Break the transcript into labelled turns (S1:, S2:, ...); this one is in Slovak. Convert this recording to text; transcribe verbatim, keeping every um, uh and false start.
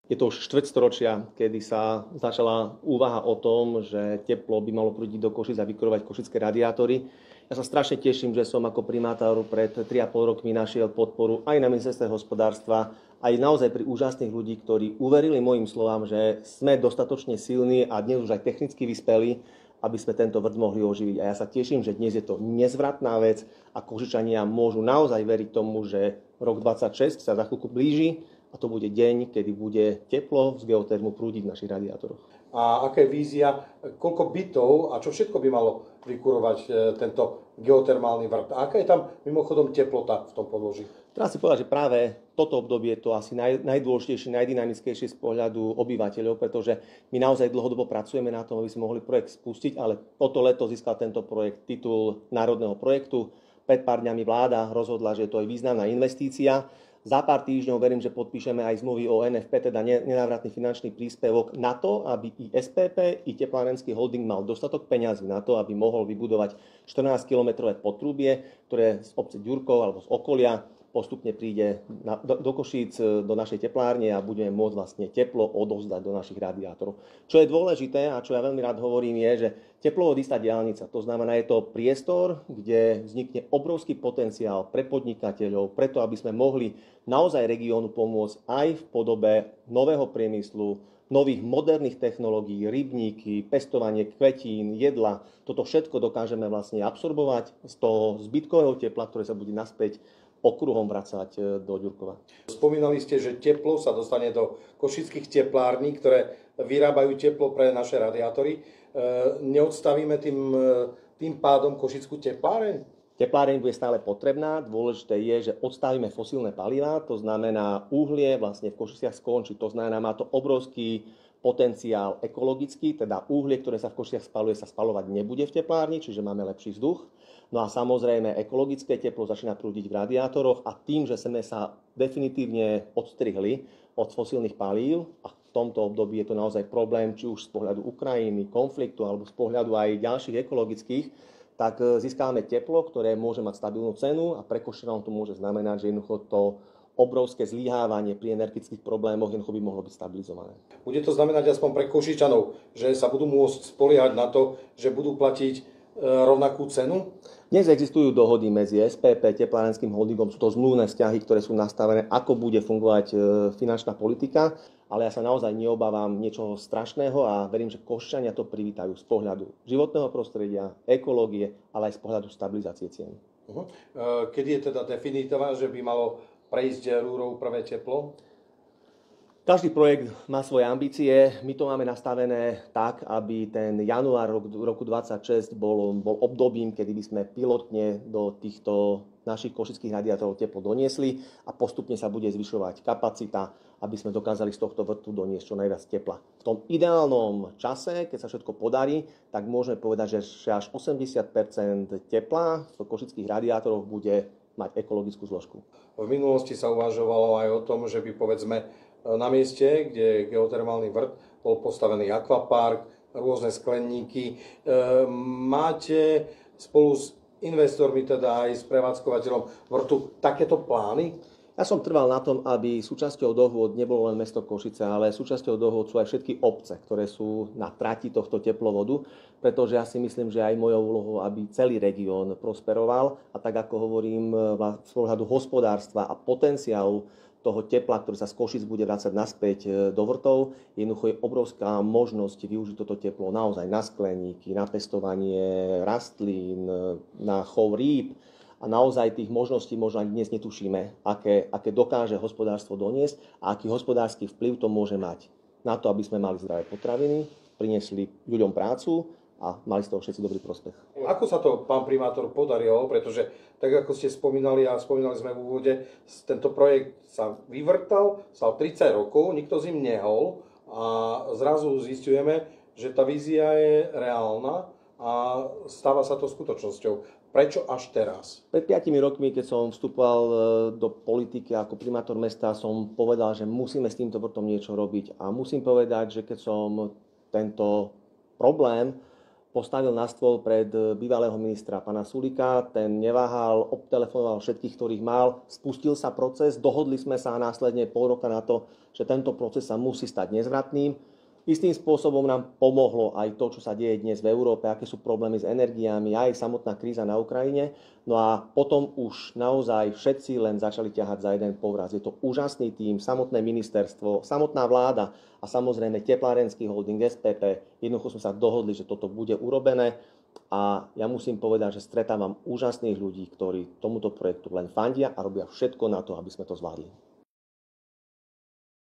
S1: Je to už štvrťstoročia, kedy sa začala úvaha o tom, že teplo by malo prúdiť do Košíc a vykurovať košické radiátory. Ja sa strašne teším, že som ako primátor pred tri a pol rokmi našiel podporu aj na ministerstve hospodárstva, aj naozaj pri úžasných ľudí, ktorí uverili mojim slovám, že sme dostatočne silní a dnes už aj technicky vyspeli, aby sme tento vrt mohli oživiť. A ja sa teším, že dnes je to nezvratná vec a Košičania môžu naozaj veriť tomu, že rok dvadsaťšesť sa za chvíľku blíži a to bude deň, kedy bude teplo z geotermu prúdiť v našich radiátoroch.
S2: A aká je vízia, koľko bytov a čo všetko by malo vykurovať tento geotermálny vrt? A aká je tam mimochodom teplota v tom podloží?
S1: Treba si povedať, že práve toto obdobie je to asi naj, najdôležitejšie, najdynamickejšie z pohľadu obyvateľov, pretože my naozaj dlhodobo pracujeme na tom, aby sme mohli projekt spustiť, ale toto leto získal tento projekt titul národného projektu. Pred pár dňami vláda rozhodla, že to je významná investícia. Za pár týždňov verím, že podpíšeme aj zmluvy o en ef pé, teda nenávratný finančný príspevok na to, aby i es pé pé, i Teplárenský holding mal dostatok peňazí na to, aby mohol vybudovať štrnásťkilometrové potrubie, ktoré z obce Ďurkov alebo z okolia postupne príde na, do, do Košíc, do našej teplárne a budeme môcť vlastne teplo odovzdať do našich radiátorov. Čo je dôležité a čo ja veľmi rád hovorím je, že teplovodistá diaľnica, to znamená, je to priestor, kde vznikne obrovský potenciál pre podnikateľov, preto aby sme mohli naozaj regiónu pomôcť aj v podobe nového priemyslu, nových moderných technológií, rybníky, pestovanie kvetín, jedla. Toto všetko dokážeme vlastne absorbovať z toho zbytkového tepla, ktoré sa bude naspäť okruhom vracať do Ďurkova.
S2: Spomínali ste, že teplo sa dostane do košických teplární, ktoré vyrábajú teplo pre naše radiátory. Neodstavíme tým, tým pádom košickú tepláreň?
S1: Tepláreň bude stále potrebná. Dôležité je, že odstavíme fosílne palivá, to znamená uhlie vlastne v Košiciach skončí. To znamená, má to obrovský potenciál ekologický, teda uhlie, ktoré sa v Košiciach spaluje, sa spalovať nebude v teplárni, čiže máme lepší vzduch. No a samozrejme ekologické teplo začína prúdiť v radiátoroch a tým, že sme sa definitívne odstrihli od fosílnych palív a v tomto období je to naozaj problém, či už z pohľadu Ukrajiny, konfliktu alebo z pohľadu aj ďalších ekologických, tak získame teplo, ktoré môže mať stabilnú cenu a pre Košičanov to môže znamenať, že jednoducho to obrovské zlyhávanie pri energetických problémoch jednoducho by mohlo byť stabilizované.
S2: Bude to znamenať aspoň pre Košičanov, že sa budú môcť spoliehať na to, že budú platiť rovnakú cenu?
S1: Dnes existujú dohody medzi es pé pé, Teplárenským holdingom, sú to zmluvné vzťahy, ktoré sú nastavené, ako bude fungovať finančná politika, ale ja sa naozaj neobávam niečoho strašného a verím, že Košičania to privítajú z pohľadu životného prostredia, ekológie, ale aj z pohľadu stabilizácie cien.
S2: Uh-huh. Kedy je teda definitívne, že by malo prejsť rúrou prvé teplo?
S1: Každý projekt má svoje ambície. My to máme nastavené tak, aby ten január roku dvadsaťšesť bol, bol obdobím, kedy by sme pilotne do týchto našich košických radiátorov teplo doniesli a postupne sa bude zvyšovať kapacita, aby sme dokázali z tohto vrtu doniesť čo najviac tepla. V tom ideálnom čase, keď sa všetko podarí, tak môžeme povedať, že až osemdesiat percent tepla v košických radiátoroch bude mať ekologickú zložku.
S2: V minulosti sa uvažovalo aj o tom, že by povedzme na mieste, kde je geotermálny vrt, bol postavený akvapark, rôzne skleníky. Máte spolu s investormi, teda aj s prevádzkovateľom vrtu, takéto plány?
S1: Ja som trval na tom, aby súčasťou dohôd nebolo len mesto Košice, ale súčasťou dohôd sú aj všetky obce, ktoré sú na trati tohto teplovodu, pretože ja si myslím, že aj mojou úlohou, aby celý región prosperoval a tak ako hovorím z pohľadu hospodárstva a potenciálu toho tepla, ktorý sa z Košic bude vrácať naspäť do vrtov, jednoducho je obrovská možnosť využiť toto teplo naozaj na skleníky, na pestovanie rastlín, na chov rýb a naozaj tých možností možno ani dnes netušíme, aké, aké dokáže hospodárstvo doniesť a aký hospodársky vplyv to môže mať na to, aby sme mali zdravé potraviny, priniesli ľuďom prácu a mali z toho všetci dobrý prospech.
S2: Ako sa to, pán primátor, podarilo? Pretože, tak ako ste spomínali a spomínali sme v úvode, tento projekt sa vyvrtal, stal tridsať rokov, nikto s ním nehol a zrazu zistujeme, že tá vízia je reálna a stáva sa to skutočnosťou. Prečo až teraz?
S1: Pred piatimi rokmi, keď som vstupoval do politiky ako primátor mesta, som povedal, že musíme s týmto vrtom niečo robiť. A musím povedať, že keď som tento problém postavil na stôl pred bývalého ministra pana Sulíka, ten neváhal, obtelefonoval všetkých, ktorých mal, spustil sa proces, dohodli sme sa následne pol roka na to, že tento proces sa musí stať nezvratným. Istým spôsobom nám pomohlo aj to, čo sa deje dnes v Európe, aké sú problémy s energiami, aj samotná kríza na Ukrajine. No a potom už naozaj všetci len začali ťahať za jeden povraz. Je to úžasný tím, samotné ministerstvo, samotná vláda a samozrejme teplárenský holding es pé pé. Jednoducho sme sa dohodli, že toto bude urobené a ja musím povedať, že stretávam úžasných ľudí, ktorí tomuto projektu len fandia a robia všetko na to, aby sme to zvládli.